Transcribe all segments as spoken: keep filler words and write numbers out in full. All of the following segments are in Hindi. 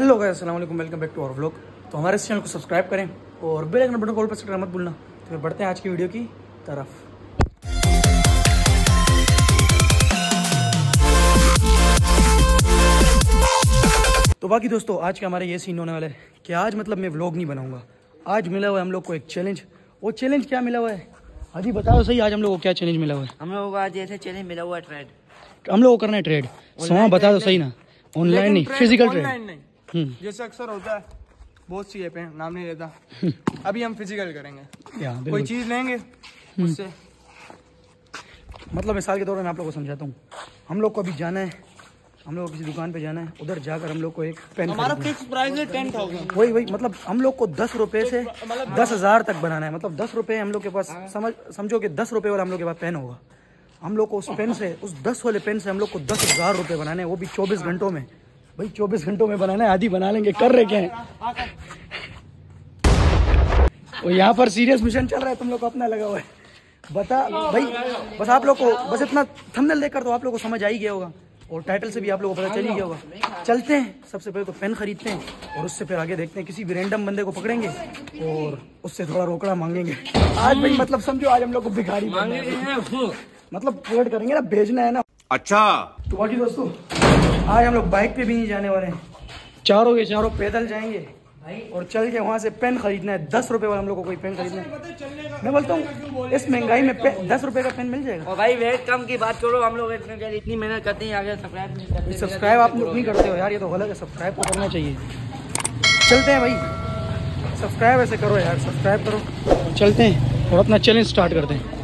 हेलो गाइस, अस्सलाम वालेकुम, welcome back to our vlog. तो हमारे इस चैनल को सब्सक्राइब करें और बेल आइकन बटन कॉल पर सब्सक्राइब मत भूलना। तो फिर बढ़ते हैं आज की वीडियो की तरफ। तो बाकी दोस्तों, आज का हमारा ये सीन होने वाला है कि आज मतलब मैं व्लॉग नहीं बनाऊंगा। आज मिला हुआ है हम लोग को एक चैलेंज। वो चैलेंज क्या मिला हुआ है, हाजी बताओ सही, आज हम लोग को क्या चैलेंज मिला हुआ है? हम लोगों को आज ऐसे चैलेंज मिला हुआ है, ट्रेड हम लोग को करना है। ट्रेड सोमा बता दो सही ना, ऑनलाइन नहीं, फिजिकल ट्रेड नहीं, जैसे अक्सर होता है बहुत सी ऐप हैं, नाम नहीं लेता। अभी हम फिजिकल करेंगे, कोई चीज लेंगे उससे। मतलब मिसाल के तौर पर मैं आप लोगों को समझाता हूँ। हम लोग को अभी जाना है, हम लोग को किसी दुकान पे जाना है, उधर जाकर हम लोग को एक पेन, हमारा फिक्स प्राइस है टेन थाउजेंड। वही वही मतलब हम लोग को दस रुपए से दस हजार तक बनाना है। मतलब दस रुपए हम लोग के पास, समझ समझो कि दस रुपए वाला हम लोग के पास पेन होगा। हम लोग को उस पेन से, उस दस वाले पेन से हम लोग को दस हजार रुपए बनाने हैं, वो भी चौबीस घंटों में। भाई चौबीस घंटों में बनाना है, आधी बना लेंगे। कर रहे क्या है? और यहाँ पर सीरियस मिशन चल रहा है, तुम लोग को अपना लगा हुआ है। बता भाई, बस आप लोग को बस इतना थंबनेल देखकर तो आप लोग को समझ आ ही गया होगा, और टाइटल से भी आप लोगों को पता चल ही गया होगा। चलते हैं, सबसे पहले तो पेन खरीदते हैं और उससे फिर आगे देखते हैं। किसी भी रैंडम बंदे को पकड़ेंगे और उससे थोड़ा रोकड़ा मांगेंगे। आज भाई मतलब समझो, आज हम लोग को भिखारी मतलब पेड करेंगे ना, भेजना है ना। अच्छा तो बाकी दोस्तों, आज हम लोग बाइक पे भी नहीं जाने वाले हैं, चारों के चारों पैदल जाएंगे और चल के वहाँ से पेन खरीदना है। दस रुपए वाला हम लोग को कोई पेन खरीदना है। मैं बोलता हूँ इस महंगाई में दस रुपए का पेन मिल जाएगा। और भाई वेट कम की बात करो, हम लोग इतनी मेहनत करते हैं, आगे सब्सक्राइब नहीं करते। सब्सक्राइब आप लोग नहीं करते हो यार, ये तो गलत है। सब्सक्राइब तो करना चाहिए। चलते हैं भाई, सब्सक्राइब ऐसे करो यार, सब्सक्राइब करो। चलते हैं और अपना चैलेंज स्टार्ट करते हैं।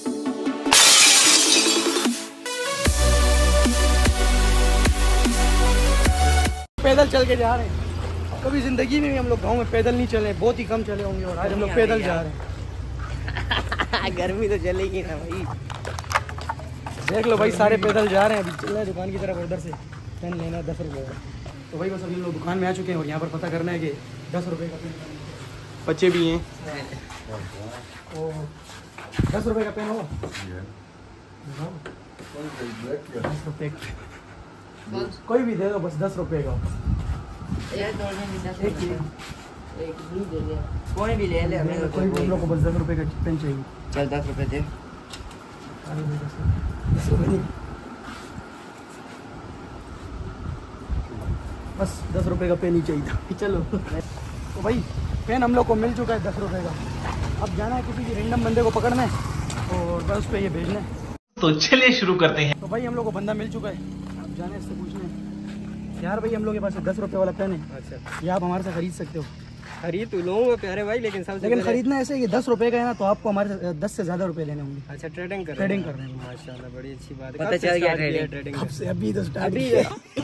पैदल चल के जा रहे हैं। कभी जिंदगी में भी हम लोग गांव में पैदल नहीं चले, बहुत ही कम चले होंगे, और आज हम लोग पैदल जा रहे हैं। गर्मी तो चलेगी ना भाई, देख लो भाई, सारे पैदल जा रहे हैं। अभी चल रहे हैं दुकान की तरफ, उधर से पेन लेना है दस रुपये का। तो भाई बस अभी लोग दुकान में आ चुके हैं और यहाँ पर पता करना है कि दस रुपये का पेन, बच्चे भी हैं और दस रुपये का पेन हो, दस रुपये कोई भी दे दो, बस दस रुपये का। कोई भी ले ले, कोई भी हम लोग को बस दस रुपये का पेन चाहिए। चल दस रुपए दे। बस दस रुपये का पेन ही चाहिए था। चलो तो भाई पेन हम लोग को मिल चुका है दस रुपये का। अब जाना है किसी भी रैंडम बंदे को पकड़ना है और बस उस पर ये भेजना है। तो चलिए शुरू करते हैं। तो भाई हम लोग को बंदा मिल चुका है, अब जाना है इससे पूछना है, यार भाई हम लोग के पास दस रुपये वाला पेन है। अच्छा, ये आप हमारे से खरीद सकते हो? खरीद तो लूंगा प्यारे भाई, लेकिन सबसे लेकिन खरीदना ऐसे कि दस रुपये का है ना, तो आपको हमारे से दस से ज्यादा रुपए लेने होंगे। अच्छा, ट्रेडिंग कर ट्रेडिंग कर रहे हैं। माशाल्लाह, बड़ी अच्छी बात है। पता चल गया ट्रेडिंग कब से? अभी तो स्टार्ट अभी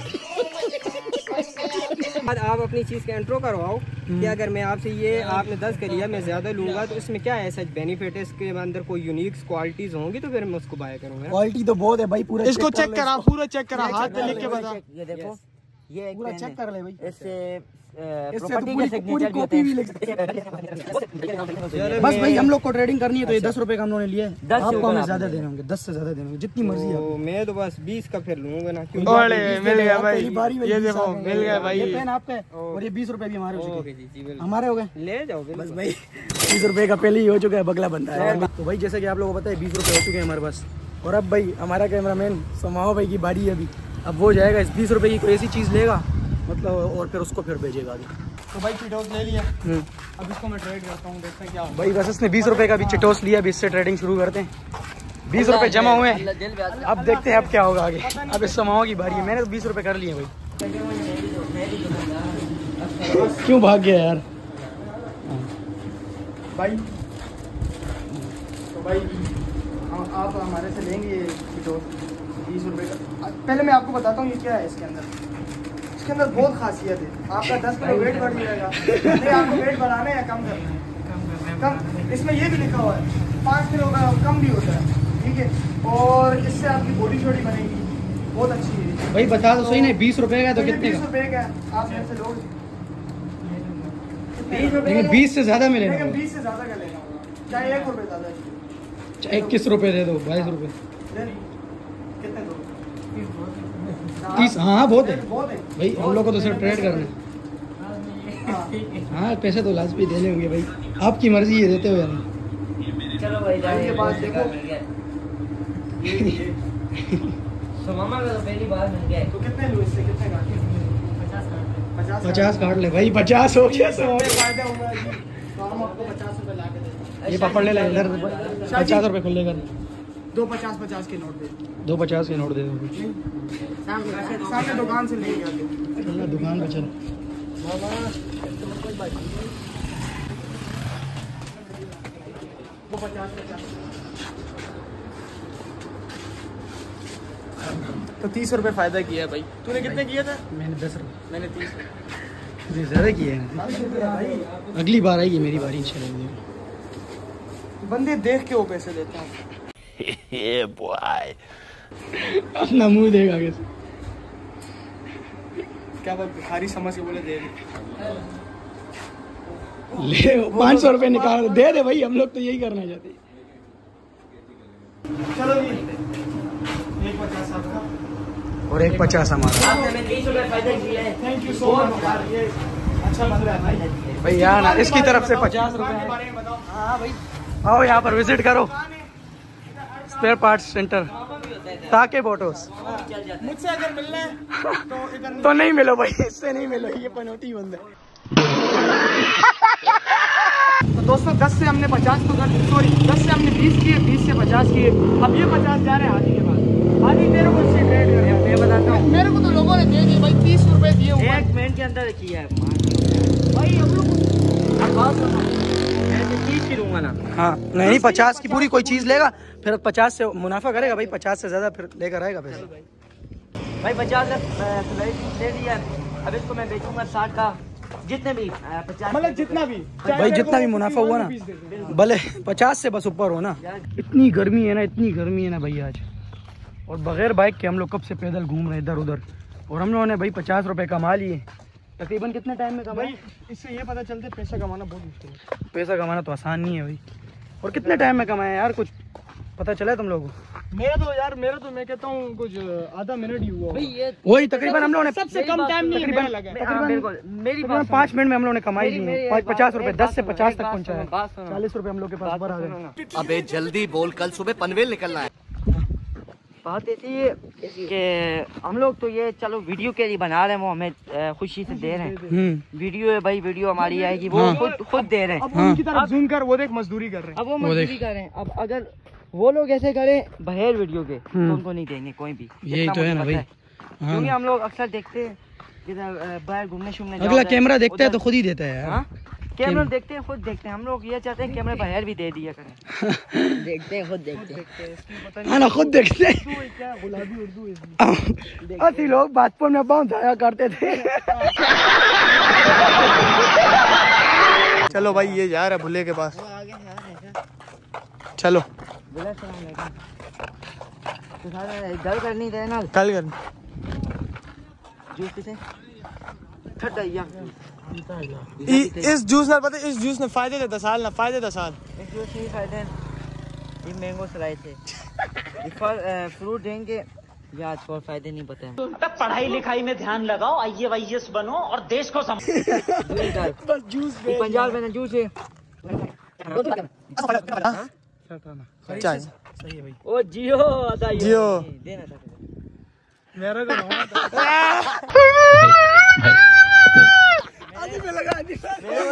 आप अपनी चीज़ का इंट्रो करवाओ कि अगर मैं आपसे ये आपने दस कर लिया, मैं ज़्यादा लूँगा तो इसमें क्या ऐसा बेनिफिट है, इसके अंदर कोई यूनिक क्वालिटीज़ होंगी तो फिर मैं उसको बाय करूँगा। क्वालिटी तो बहुत है भाई, पूरा इसको चेक करा, पूरा चेक करा, हाथ पे लिख के बता। ये देखो, ये पूरा चेक कर ले भाई। इससे इससे तो प्रॉपर्टी पूरी, के पूरी कॉपी भी लिख सकते हैं। बस भाई हम लोग को ट्रेडिंग करनी है, तो ये दस रुपए का हम लोगों ने लिया है। आपको हमें ज्यादा देने होंगे, दस से ज्यादा देने होंगे, जितनी मर्जी है। मैं तो बस बीस का फिर लूंगा ना। क्यों? मिल गया भाई, ये देखो मिल गया भाई। ये पेन आपका है और ये बीस रुपए भी हमारे हो चुके, हमारे हो गए। ले जाओ बस भाई, बीस रुपए का पहले ही हो चुका है, बगला बनता है। तो भाई जैसे कि आप लोगों को पता है, बीस रुपए हो चुके हैं हमारे पास। और अब भाई हमारा कैमरामैन समाओ भाई की बारी है अभी। अब वो जाएगा, इस बीस रुपए की कोई ऐसी चीज लेगा मतलब, और फिर उसको फिर भेजेगा आगे। तो भाई चिटोस ले लिया, अब इसको मैं ट्रेड करता हूँ, देखते हैं क्या होता है। भाई बस इसने बीस रुपए का भी चिटोस लिया, अभी इससे ट्रेडिंग शुरू करते हैं। बीस रुपए जमा हुए, अब देखते हैं अब क्या होगा आगे। अब इस समाओ की बारी है, मैंने तो बीस रुपए कर लिए भाई। क्यों भाग गया यार भाई? तो भाई आप हमारे से लेंगे ये चिटोस बीस रुपए का। पहले मैं आपको बताता हूँ ये क्या है इसके अंदर। इसके अंदर बहुत खासियत है, आपका दस किलो वेट बढ़ जाएगा। नहीं आपको वेट बढ़ाना है या कम करना है? कम। इसमें ये भी लिखा हुआ है पाँच किलो का कम भी होता है, ठीक है। और इससे आपकी बॉडी छोटी बनेगी, बहुत अच्छी है भाई। बता दो सही नहीं, बीस रुपए का तो कितने? बीस रुपए का आप मेरे से लोगे? लेकिन बीस से ज्यादा मिलेगा, लेकिन बीस से ज्यादा का लेना होगा, चाहे एक रुपये ज्यादा, चाहे इक्कीस रुपए दे दो, बाईस रुपए कितने दो? तीस। हाँ बहुत है भाई, हम लोग को तो सिर्फ ट्रेड करना है। हाँ पैसे तो लाजमी देने होंगे भाई, आपकी मर्जी है देते हो या नहीं। चलो भाई इनके पास देखो। तो मामा का तो पहली बार मिल गया। तो कितने लो इससे, कितने काट? पचास काट ले भाई, पचास हो गया सौ फायदा होगा जी। तो हम आपको पचास रुपए ला के देते। ये पापड़ ले ले इधर, पचास रुपए खुले कर दो, पचास पचास के नोट दे दो, पचास के नोट दे दो। सामने दुकान से लेके आके दुकान पे चल। वो पचास पचास तो तीस रुपए फायदा किया है भाई। तूने कितने किया था? मैंने दस रुपए। मैंने तीस रुपए ज़्यादा किया है भाई। अगली बार आएगी मेरी बारी इंशाल्लाह। बंदे देख के वो पैसे देते हैं। अपना मुंह देगा आगे से। क्या बात भिखारी समझ के बोले दे ले पाँच सौ रुपए निकाल दे दे भाई, हम लोग तो यही करना चाहते हैं। चलो जी, एक पचास आपका और एक पचास हमारा। आपने तीस रुपए फायदा किया है। थैंक यू सो मच यार, ये अच्छा बन रहा है भाई। भाई यार ना इसकी तरफ से पचास रुपए है। हाँ भाई आओ यहाँ पर विजिट करो, स्पेयर पार्ट्स सेंटर ताके फोटोस। मुझसे अगर मिलना है तो इधर तो नहीं मिलो भाई, इससे नहीं मिलो, ये पनौती बंद है। तो दोस्तों दस से हमने पचास तो कर, सॉरी दस से हमने बीस किए, बीस से पचास किए, अब ये पचास जा रहे हैं हाथी के पास। हाथी तेरे को इससे ट्रेड कर, मैं बताता हूँ। मेरे को तो लोगों ने दे दिए भाई, तीस रुपए दिए एक मिनट के अंदर किया है भाई हम लोग। अब बात सुनो, मैं तो तीस की लूंगा ना। हाँ नहीं पचास की पूरी कोई चीज लेगा फिर पचास से मुनाफा करेगा भाई, पचास से ज्यादा फिर लेकर आएगा पैसे। भाई पचास दे दिया, अब इसको मैं बेचूंगा साठ का, जितने भी पचास मतलब जितना भी भाई, जितना भी मुनाफा हुआ ना, भले पचास से बस ऊपर हो ना। इतनी गर्मी है ना, इतनी गर्मी है ना भाई आज, और बगैर बाइक के हम लोग कब से पैदल घूम रहे हैं इधर उधर, और हम लोगों ने भाई पचास रुपए कमा लिए। तकरीबन कितने टाइम में कमाए? इससे ये पता चलता है पैसा कमाना बहुत मुश्किल है। पैसा कमाना तो आसान नहीं है भाई। और कितने टाइम में कमाए यार, कुछ पता चला है तुम लोगों को? मेरा तो यार मेरा तो मैं कहता हूँ कुछ आधा मिनट ही हुआ वही, तकरीबन हम लोगों ने सबसे कम टाइम तकरीबन मेरी पाँच मिनट में हम लोगों ने कमाई ली पचास रुपए, दस से पचास तक पहुँचाया, चालीस रुपए हम लोग के पास ऊपर आ गए। अबे जल्दी बोल, कल सुबह पनवेल निकलना है। बात ऐसी है कि हम लोग तो ये चलो वीडियो के लिए बना रहे हैं, वो हमें खुशी से दे रहे हैं। वीडियो है भाई, वीडियो हमारी आएगी, वो खुद खुद दे रहे हैं। अब उनकी तरफ जूम कर, वो देख मजदूरी कर रहे हैं। अब वो मजदूरी कर रहे हैं। अब अगर वो लोग ऐसे करें बगैर वीडियो के तो उनको नहीं देंगे कोई भी। यही तो है ना भाई, क्योंकि हम लोग अक्सर देखते हैं इधर बाहर घूमने शूमने, अगला कैमरा देखता है तो खुद ही देता है यार। कैमरा देखते हैं खुद देखते हैं, हम लोग ये चाहते हैं कैमरे बाहर भी दे दिया करें। देखते हैं खुद देखते हैं, हाँ ना खुद देखते हैं। गुलाबी उर्दू असली लोग बचपन में बहुत जाया करते थे। चलो भाई ये जा रहा है भुल्ले के पास, चलो गल करनी थे ना, कल कर जूस से ठंडा या इस जूस ना पता, इस जूस ने फायदे देता साल ना फायदे देता साल। इस जूस नहीं फायदे, ये मैंगो सराय थे, ये फ्रूट देंगे या आज और फायदे नहीं पता है। पढ़ाई लिखाई में ध्यान लगाओ, आई ए वाई एस बनो और देश को समझो। बस जूस पंजाब में जूस है। चाय सही है भाई। ओ जियो अदा जियो देना था मेरा को आदि में लगा दी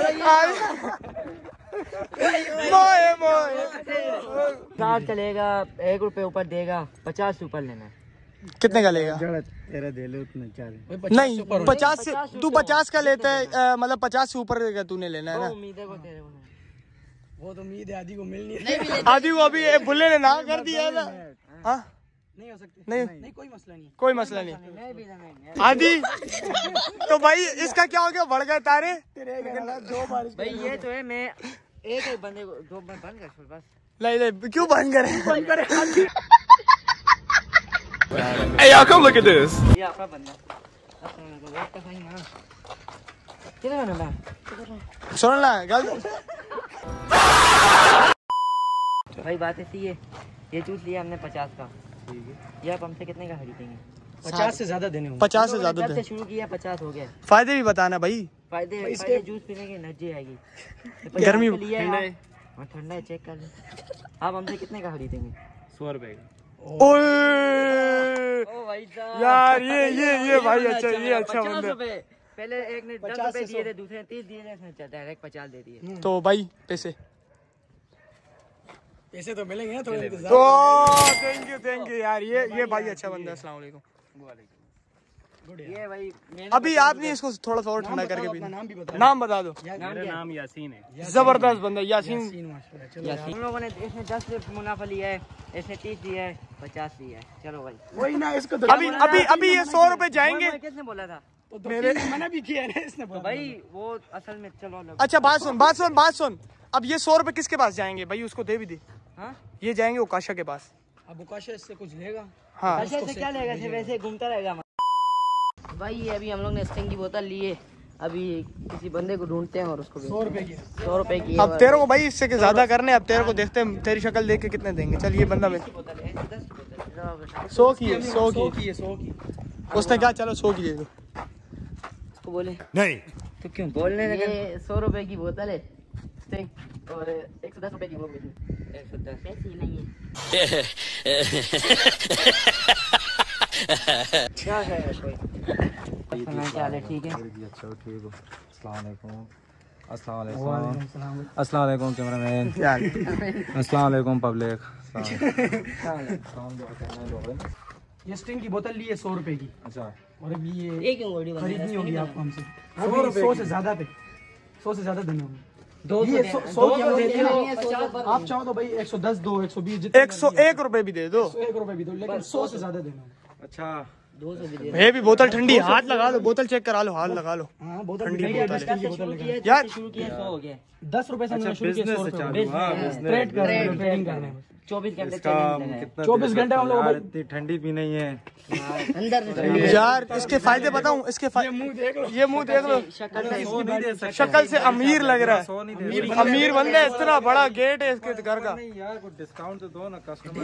मोए मोए साठ चलेगा, एक रुपए ऊपर देगा, पचास ऊपर लेना है। कितने का लेगा? तेरा दे ले उतने चार नहीं पचास से तू पचास का लेता है, मतलब पचास से ऊपर का तूने लेना है ना। उम्मीद है को तेरे को वो तो उम्मीद है आदि को मिलनी है, आदि को अभी बुल्ले ने ना कर दिया है ना। हाँ नहीं हो सकती, नहीं नहीं कोई मसला नहीं, कोई मसला नहीं। आदि तो भाई इसका क्या हो गया, बढ़ गए तारे तेरे दो बार भाई। ये तो है, मैं एक एक बंदे को दो बंद कर बस। नहीं नहीं क्यों बंद करे, बंद करे। Hey y'all, come look at this. ये आपका बंदा किधर है ना, सुन ना गल भाई। बात ऐसी है, ये जूस लिया हमने पचास का, ये आप हमसे कितने का खरीदेंगे? पचास से ज्यादा देने होंगे, पचास से ज्यादा जब से शुरू किया पचास हो गया। फायदे भी बताना भाई। फायदे फायदे जूस पीने की एनर्जी आएगी। गर्मी हाँ ठंडा है, चेक कर ले। आप हमसे कितने का खरीदेंगे? सौ रुपए का। ओए ओ भाई साहब यार ये ये ये भाई अच्छा ये अच्छा पचास बंदा। रुपए पहले एक ने दस रुपए दिए थे, दूसरे ने तीस दिए थे, इसने डायरेक्ट पचास दे दिए। तो भाई पैसे पैसे तो मिलेंगे ना, थोड़ा इंतजार। तो थैंक यू थैंक यू यार, ये ये भाई अच्छा बंदा है। अस्सलाम वालेकुम। ये भाई मैंने अभी आप नहीं इसको थोड़ा सा और ठंडा करके पीना। नाम भी बता। नाम बता दो। मेरा नाम यासीन है। जबरदस्त बंदा यासीन। हम लोगों ने इसने दस रुपए मुनाफा लिया है, इसने तीस दिया है, पचास दिया है। चलो भाई वही ना, इसको तो अभी अभी अभी ये सौ रुपए जाएंगे। वो किसने बोला था? तो मेरे मना भी किया है ना इसने। तो भाई वो असल में चलो लो। अच्छा बात सुन बात सुन बात सुन। अब ये सौ रुपए किसके पास जाएंगे भाई? उसको दे भी दे। हाँ ये जाएंगे उकाशा के पास। अब उकाशा इससे कुछ लेगा? हाँ अच्छा से क्या लेगा, सिर्फ वैसे घूमता रहेगा भाई। ये अभी हम लोग ने स्टिंग की बोतल ली है, अभी किसी बंदे को ढूंढते हैं और उसको सौ रुपए की। सौ रुपए की अब तेरे को भाई इससे के ज्यादा करने, अब तेरे को देखते हैं तेरी शक्ल देख के कितने देंगे। चल ये बंदा में बोतल है, दस बोतल सौ की है, सौ सौ की की है, सौ की। उसने क्या, चलो सौ की दे दो। उसको बोले नहीं तो क्यों बोलने लगा? ये सौ रुपए की बोतल है स्टिंग, और एक सौ दस रुपए की वो भी एक सौ दस पैसे नहीं है। क्या है कोई क्या हाल है? ठीक है अच्छा ठीक हो। अस्सलाम वालेकुम। अस्सलाम वालेकुम। अस्सलाम वालेकुम कैमरामैन। अस्सलाम वालेकुम पब्लिक। ये स्टिंग की बोतल ली है सौ रुपए की। अच्छा और अभी ये ये क्यों वीडियो खरीदनी होगी आपको हमसे। सौ रुपए सौ से ज्यादा पे, सौ से ज्यादा देने होंगे। दो ये सौ सौ की हम देते हैं। आप चाहो तो भाई एक सौ दस दो, एक सौ बीस, जितने एक सौ एक रुपए भी दे दो। एक रुपए भी दो, लेकिन सौ से ज्यादा देना होगा। अच्छा दो सौ भी ये भी बोतल ठंडी है, हाथ लगा लो, बोतल चेक करा लो, हाथ लगा लो। हाँ बोतल ठंडी ठंडी बोतल है। स्टिंग की बोतल लेकर। यार शुरू किया सौ हो गया, दस रुपए से हमने शुरू किया, सौ रुपए बिजनेस ट्रेड कर रहे हैं, ट्रेडिंग कर रहे हैं। चौबीस घंटे इसका चैलेंज लगाया। कितना चौबीस घंटे हम लोग यार, इतनी ठंडी भी नहीं है। अंदर से यार इसके फायदे बताऊं, इसके फायदे ये मुंह देख लो, सौ नहीं दे सकते। शक्ल से अमीर लग रहा सौ है। नहीं दे सकते। अमीर बंदा है, इतना बड़ा गेट है इसके घर का। नहीं यार कुछ डिस्काउंट तो दो ना कस्टमर।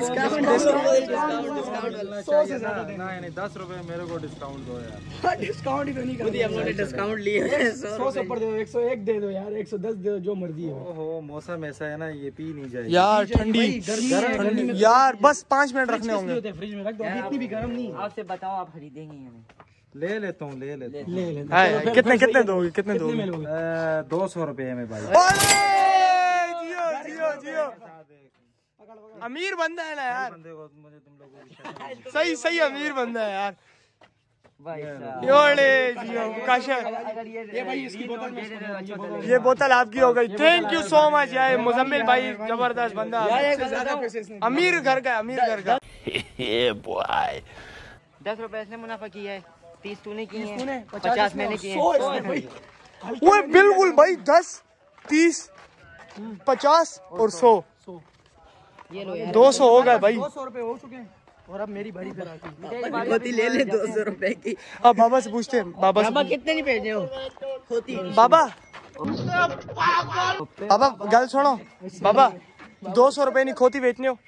सौ से ज्यादा देना। नहीं नहीं दस रुपए मेरे को डिस्काउंट दो यार। डिस्काउंट ही तो नहीं कर हम लोग ने डिस्काउंट लिए सौ से ऊपर दे दो, एक सौ एक दे दो यार, एक सौ दस दे दो, जो मर्जी है। ओहो मौसम ऐसा है ना, ये पी नहीं जाएगी। यार ठंडी गर्मी में यार बस पाँच मिनट रखने होंगे। फ्रिज में रख दो, अभी इतनी भी गर्म नहीं। आपसे बताओ आप खरीदेंगे या नहीं? ले लेता हूँ ले लेता हूँ। ले ले हाय, हाय, कितने कितने दोगे, कितने दोगे? में लोगे? अ, दो सौ रुपए में भाई। ओए, जियो जियो जियो, अमीर बंदा है ना यार, बंदे को मुझे तुम लोगों को सही सही अमीर बंदा है यार। भाई साहब योड़े जियो काशा, अगर ये ये भाई इसकी बोतल में अच्छा बोतल ये बोतल आपकी हो गई। थैंक यू सो मच यार मुजम्मिल भाई, जबरदस्त बंदा, अमीर घर का, अमीर घर का। दस रुपए इसने मुनाफा किया है, तीस तूने किए हैं, पचास मैंने किए सौ हैं। इसमें भाई। वो बिल्कुल भाई, दस तीस पचास और सौ, ये लो यार दो सौ हो गए भाई। दो सौ रुपए हो चुके हैं और अब मेरी बारी फिर आती है। होती ले ले दो सौ रुपए की। अब बाबा से पूछते हैं, बाबा से बाबा कितने नहीं भेजे हो? होती बाबा बाबा गल सुनो बाबा, दो सौ रुपए नहीं खोती बेचने हो।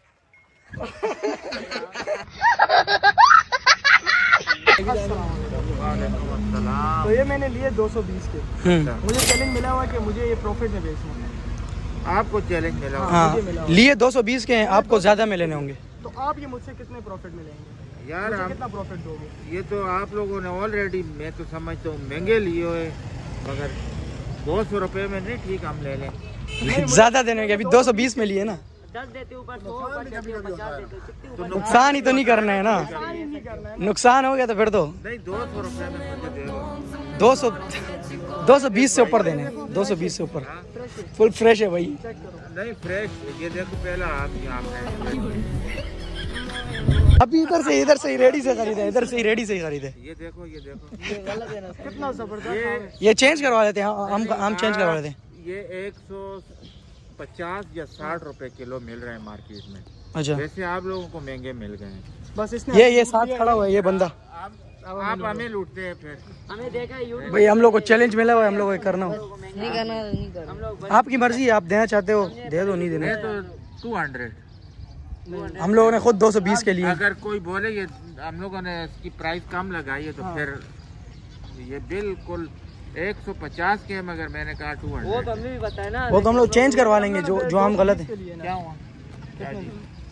तो ये मैंने लिए दो सौ बीस के, मुझे चैलेंज मिला हुआ कि मुझे ये प्रॉफिट में बेचना है। आपको चैलेंज मिला। हाँ लिए दो सौ बीस के हैं, आपको ज्यादा में लेने होंगे। तो आप ये मुझसे कितने प्रॉफिट में लेंगे यार मुझे हम कितना प्रॉफिट दोगे? ये तो आप लोगों ने ऑलरेडी, मैं तो समझता हूँ महंगे लिए हुए, मगर दो सौ रुपये में नहीं, ठीक हम ले लें। ज्यादा देने होंगे, अभी दो सौ बीस में लिए ना। दस देते ऊपर सौ, ऊपर देते हो पचास देते हो, कितने ऊपर? नुकसान ही तो नहीं करना है ना, नुकसान हो गया तो फिर तो नहीं दो सौ रुपये में मुझे दे दो। दो सौ दो सौ बीस से ऊपर देने, दो सौ बीस से ऊपर फुल फ्रेश है भाई। नहीं फ्रेश, ये देखो पहला आप यहाँ पे अभी इधर से इधर से ही रेडी से खरीदे, इधर से ही रेडी से ही खरीदे। ये देखो ये देखो कितना जबरदस्त। ये चेंज करवा देते हैं, हम हम चेंज करवा देते हैं। ये एक सौ पचास या साठ रुपए किलो मिल रहे हैं मार्केट में। अच्छा वैसे आप लोगों को महंगे मिल गए हैं। बस इसने ये ये साथ खड़ा हुआ है ये बंदा, आप आप हमें लूटते हैं फिर। हमें देखा है यूट्यूब भाई हम लोग को चैलेंज मिला हुआ है, हम लोग को करना हो। नहीं करना, नहीं करना। हम लोग आपकी मर्जी है, आप देना चाहते हो दे दो, नहीं देना ये तो टू हंड्रेड। हम लोगों ने खुद दो सौ बीस के लिए। अगर कोई बोले ये हम लोगों ने इसकी प्राइस कम लगाई है तो फिर ये बिल्कुल एक सौ पचास के मगर मैंने कहा टू हंड्रेड। वो तो हमें भी बताया ना, वो तो हम लोग चेंज करवा लेंगे जो जो हम गलत है। क्या हुआ? क्या जी?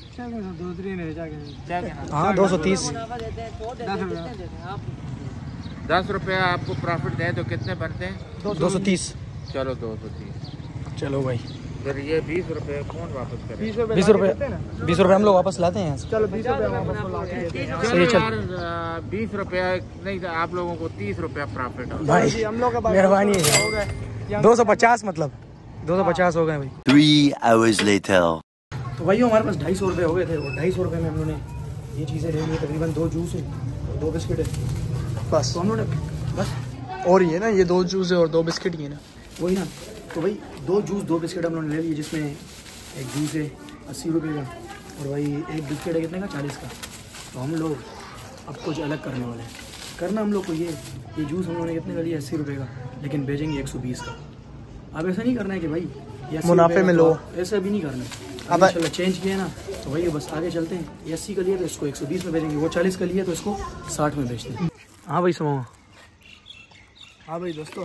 हाँ दो सौ तीस। दस रुपया आपको प्रॉफिट दे तो कितने बनते हैं? दो सौ तीस। चलो दो सौ तीस। चलो भाई फिर ये बीस रुपए कौन वापस करे? बीस रुपए बीस रुपए हम लोग वापस लाते हैं यहाँ से। चलो बीस रुपये वापस लाते हैं। सही चल यार बीस रुपया नहीं था, आप लोगों को तीस रुपया प्रॉफिट हो भाई, हम लोग मेहरबानी है। दो सौ पचास मतलब दो सौ पचास हो गए भाई। Three hours later. तो भाई हमारे पास ढाई सौ रुपये हो गए थे और ढाई सौ रुपये में हम लोगों ने ये चीज़ें ले ली, तकरीबन दो जूस है और दो बिस्किट है बस। तो हम लोगों ने बस और ये ना ये दो जूस है और दो बिस्किट ही है ना, वही ना। तो भाई दो जूस दो बिस्किट हम लोगों ने ले लिए, जिसमें एक जूस है अस्सी रुपये का और भाई एक बिस्किट है कितने का? चालीस का। तो हम लोग अब कुछ अलग करने वाले हैं। करना हम लोग को ये ये जूस हम लोगों ने कितने का लिया? अस्सी रुपये का, लेकिन बेचेंगे एक सौ बीस का। अब ऐसा नहीं करना है कि भाई मुनाफे में लो, ऐसा भी नहीं करना है। अब इंशाल्लाह चेंज किया ना तो भाई बस आगे चलते हैं। ये अस्सी का लिया तो इसको एक सौ बीस में बेचेंगे, वो चालीस का लिया तो इसको साठ में बेचते हैं। हाँ भाई सुनो। हाँ भाई दोस्तों,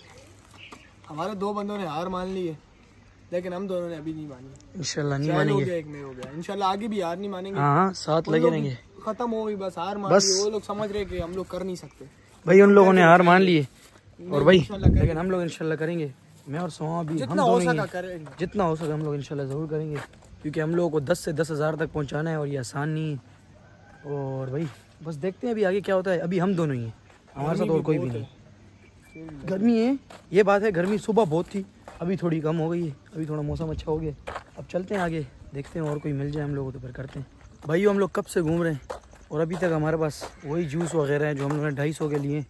हमारे दो बंदों ने हार मान ली है, लेकिन हम दोनों ने अभी नहीं मानी। इंशाल्लाह नहीं हो मानेंगे। गया, एक में हो गया। इंशाल्लाह आगे भी हार नहीं मानेंगे। हाँ साथ लगे रहेंगे। खत्म हो गई बस, हार मान बस। ली। वो लोग समझ रहे कि हम लोग कर नहीं सकते। भाई उन लोगों ने हार मान ली है और भाई लेकिन हम लोग इंशाल्लाह करेंगे। मैं और सोहा भी हम जितना हो दोनों सका ही करेंगे। जितना हो सके हम लोग इंशाल्लाह ज़रूर करेंगे, क्योंकि हम लोगों को दस से दस हज़ार तक पहुंचाना है और ये आसान नहीं है। और भाई बस देखते हैं अभी आगे क्या होता है। अभी हम दोनों ही हैं, हमारे साथ और कोई भी नहीं। गर्मी है, ये बात है, गर्मी सुबह बहुत थी, अभी थोड़ी कम हो गई है, अभी थोड़ा मौसम अच्छा हो गया। अब चलते हैं आगे, देखते हैं और कोई मिल जाए हम लोगों तो फिर करते हैं। भाई हम लोग कब से घूम रहे हैं और अभी तक हमारे पास वही जूस वगैरह हैं जो हम लोगों ने ढाई सौ के लिए।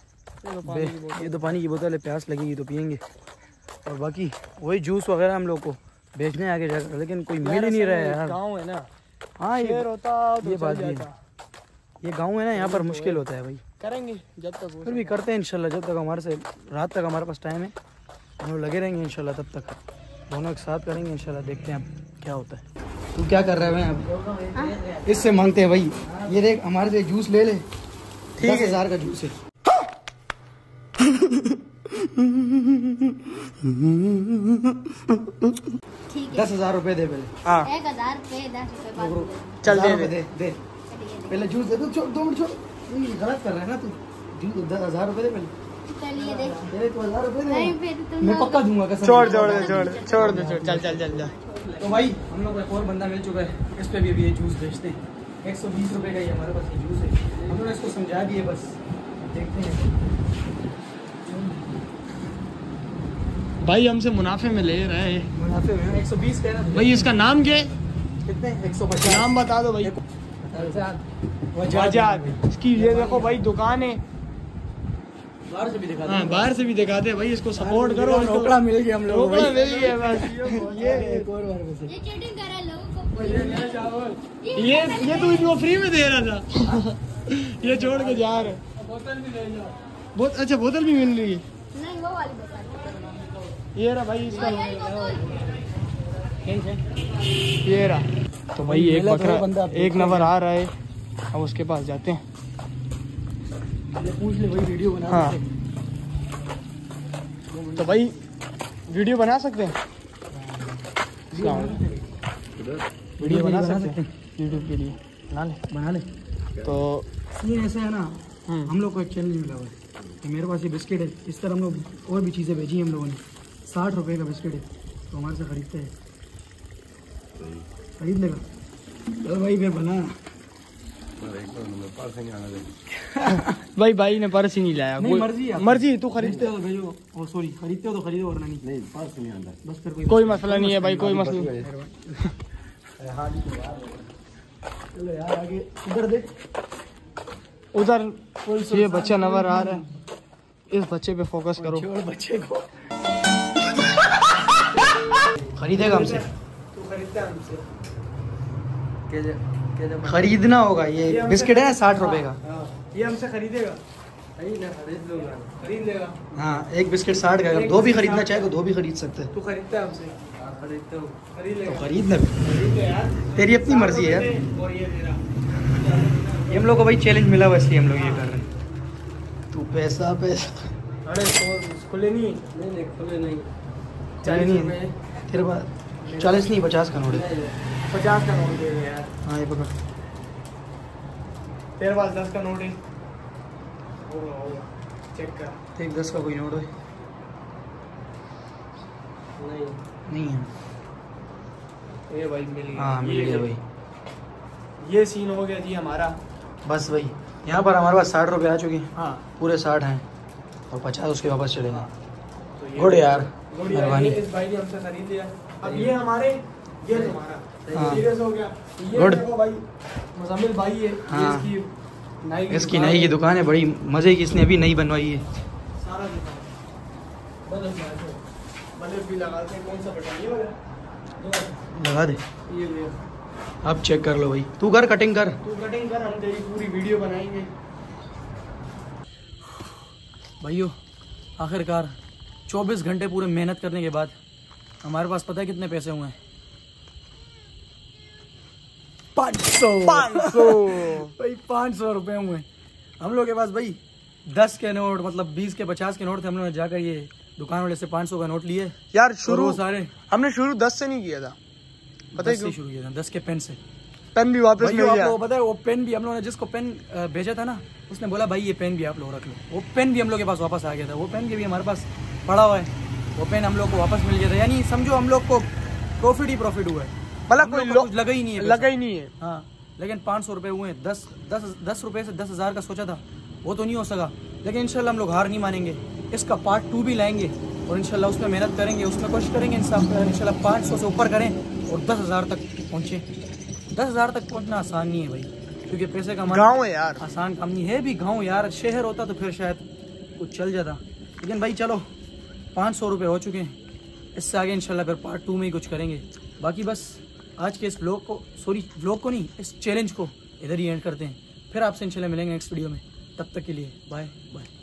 ये तो पानी की बोतल है, प्यास लगेगी तो पियेंगे, और बाकी वही जूस वगैरह हम लोग को बेचने आगे जाकर, लेकिन कोई मिल ही नहीं रहा है यार। गाँव है ना, हाँ ये होता ये बात भी है, ये गाँव है ना, यहाँ पर मुश्किल होता है भाई। करेंगे जब तक फिर भी करते हैं इंशाल्लाह, जब तक हमारे से रात तक हमारे पास टाइम है हम लोग लगे रहेंगे इंशाल्लाह। तब तक दोनों एक साथ करेंगे इंशाल्लाह, देखते हैं अब क्या होता है। तू क्या कर रहा है भाई? अब इससे मांगते हैं भाई, ये देख हमारे से जूस ले ले, ठीक है, हजार का जूस है। दस हजार रुपए दे पहले। हाँ एक हजार पे दस रुपए बाद में। चल दे दे दे दे पहले जूस दे दो, छोड़ दो मिनट छोड़, ये गलत कर रहा है ना तू। जूस दस हजार रुपए दे पहले, चलिए देख। तेरे तो हजार रुपए नहीं दे, फिर तुम मैं पक्का दूंगा कसम। छोड़ छोड़ दे छोड़ दे छोड़ दे छोड़ चल चल चल जा। तो भाई हम लोग को एक और बंदा मिल चुका है, इस पे भी अभी ये जूस बेचते हैं। एक सौ बीस रुपये का ही हमारे पास ये जूस है, हम लोगों ने इसको समझा दिए, बस देखते हैं। भाई हमसे मुनाफे में ले रहा है। मुनाफे में एक सौ बीस का है ना भाई इसका नाम क्या है? कितने? एक सौ पचास। नाम बता दो भाई। वजाद। इसकी ये देखो भाई दुकान है, बाहर से भी दिखा हाँ बाहर से भी दिखाते हैं भाई, इसको सपोर्ट करो। रोकड़ा मिल गया हम लोगों को रोकड़ा भाई। मिल गया बस। ये एक और बार बस। ये चीटिंग कर रहा है लोगों को। ये ये तो इनको फ्री में दे रहा था। ये छोड़ के जा रहे। बोतल भी ले जाओ। बहुत अच्छा, बोतल भी मिल रही है। नहीं वो वाली बोतल। ये रहा भाई इसका, यही बोतल। ये रहा। तो भाई एक मेला तो बकरा बंदा आप एक नंबर आ रहा है, अब उसके पास जाते हैं। ये पूछ ले भाई, वीडियो बना हाँ। सकते तो भाई वीडियो बना सकते हैं, वीडियो बना सकते हैं यूट्यूब के लिए, बना ले बना ले। तो सीन ऐसा है ना, हम लोग को एक चैलेंज मिला हुआ है कि मेरे पास ये बिस्किट है, इस तरह हम लोग और भी चीज़ें भेजी हैं हम लोगों ने। साठ रुपए का बिस्किट है तो हमारे से खरीदते हैं, खरीद लेगा तो भाई फिर बना। भाई भाई ने पर्स ही नहीं लाया। नहीं, कोई- मर्जी है आपकी। मर्जी तू खरीदते खरीदते हो तो भेजो, और सॉरी खरीदते हो तो खरीदो वरना नहीं। नहीं पास नहीं आता, बस फिर कोई कोई मसला नहीं है भाई, कोई मसला नहीं। चलो यार आगे उधर देख, उधर ये बच्चा नजर आ रहा है, इस बच्चे पे फोकस करो। और बच्चे को खरीदेगा हमसे, तू खरीदता है हमसे, खरीदना होगा। ये बिस्किट है साठ रुपए का, ये हमसे खरीदेगा, खरीद लूंगा, खरीद लेगा। हाँ एक बिस्किट साठ का, अगर दो भी खरीदना चाहे तो दो भी खरीद सकते हैं। तू खरीदता है हमसे, खरीदते हो, खरीद तो लेगा, खरीद ले, खरीद ले यार, तेरी अपनी मर्जी है यार। और ये दे रहा। ये हम लोग को भाई चैलेंज मिला हुआ इसलिए हम लोग ये कर रहे हैं। तू पैसा पैसा अरे खुले नहीं नहीं नहीं खुले नहीं। चालीस नहीं तेरे पास चालीस नहीं पचास का नोट है। पचास का नोट दे दे यार। हाँ ये पकड़। तेरे पास दस का नोट है? चेक कर। एक दस का कोई नोट है? नहीं नहीं है। ये भाई मिल गया। हाँ मिल गया भाई। ये सीन हो गया जी हमारा। बस भाई यहाँ पर हमारे पास साठ रुपये आ चुके हैं। हाँ पूरे साठ हैं और पचास उसके वापस चलेंगे। तो ये गुड यार, गुड यार, मेहरबानी। ये इस भाई ने हमसे खरीद लिया। अब ये हमारे ये तुम्हारा हाँ। सीरियस हो गया। ये गुड। देखो भाई मुजम्मिल भाई है। हाँ। ये इसकी नाई की इसकी दुकान नई की है। दुकान है, बड़ी मज़े की, इसने अभी नई बनवाई है। सारा दुकान बल्ब है। बल्ब भी लगाते हैं। कौन सा बटन? ये वाला लगा दे, ये ले। अब चेक कर लो भाई। तू कर कटिंग कर। तू कटिंग कर, हम तेरी पूरी वीडियो बनाएंगे। भाइयों आखिरकार चौबीस घंटे पूरे मेहनत करने के बाद हमारे पास पता है कितने पैसे हुए हैं? पाँच सौ पाँच सौ भाई पाँच सौ रुपये हुए हैं हम लोग के पास भाई। दस के नोट मतलब बीस के पचास के नोट थे। हम लोगों ने जाकर ये दुकान वाले से पाँच सौ का नोट लिए यार। शुरू वो सारे हमने शुरू दस से नहीं किया था, पता है दस से शुरू किया था। दस के पेन से। पेन भी वापस भाई मिल आप गया। लोगों को पता है वो पेन भी हम लोगों ने जिसको पेन अ, भेजा था ना, उसने बोला भाई ये पेन भी आप लोग रख लो। वो पेन भी हम लोग के पास वापस आ गया था। वो पेन भी हमारे पास पड़ा हुआ है। वो पेन हम लोग को वापस मिल गया था। यानी समझो हम लोग को प्रॉफिट ही प्रॉफिट हुआ है। मतलब कोई लो- कुछ लगा ही नहीं है। लगा ही नहीं है। हाँ लेकिन पाँच सौ रुपये हुए हैं। दस दस दस रुपये से दस हज़ार का सोचा था, वो तो नहीं हो सका। लेकिन इंशाल्लाह हम लोग हार नहीं मानेंगे। इसका पार्ट टू भी लाएंगे और इंशाल्लाह उसमें मेहनत करेंगे, उसमें कोशिश करेंगे इंशाल्लाह पाँच सौ से ऊपर करें और दस हज़ार तक पहुँचे। दस हज़ार तक पहुँचना आसान नहीं है भाई, क्योंकि पैसे का गाँव है यार, आसान काम नहीं है। भी गाँव यार, शहर होता तो फिर शायद कुछ चल जाता। लेकिन भाई चलो पाँच सौ रुपये हो चुके हैं। इससे आगे इंशाल्लाह फिर पार्ट टू में ही कुछ करेंगे। बाकी बस आज के इस व्लॉग को, सॉरी व्लॉग को नहीं, इस चैलेंज को इधर ही एंड करते हैं। फिर आपसे इंशाल्लाह मिलेंगे नेक्स्ट वीडियो में। तब तक के लिए बाय बाय।